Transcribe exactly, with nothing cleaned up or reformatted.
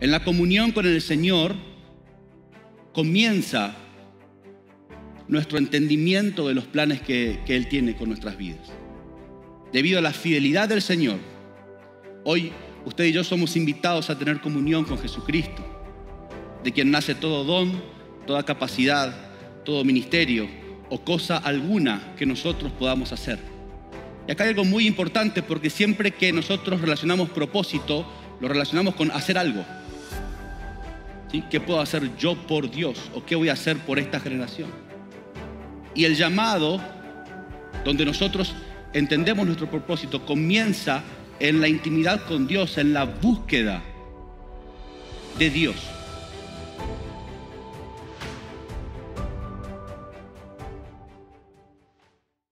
En la comunión con el Señor comienza nuestro entendimiento de los planes que, que Él tiene con nuestras vidas. Debido a la fidelidad del Señor, hoy usted y yo somos invitados a tener comunión con Jesucristo, de quien nace todo don, toda capacidad, todo ministerio o cosa alguna que nosotros podamos hacer. Y acá hay algo muy importante, porque siempre que nosotros relacionamos propósito, lo relacionamos con hacer algo. ¿Sí? ¿Qué puedo hacer yo por Dios? ¿O qué voy a hacer por esta generación? Y el llamado, donde nosotros entendemos nuestro propósito, comienza en la intimidad con Dios, en la búsqueda de Dios.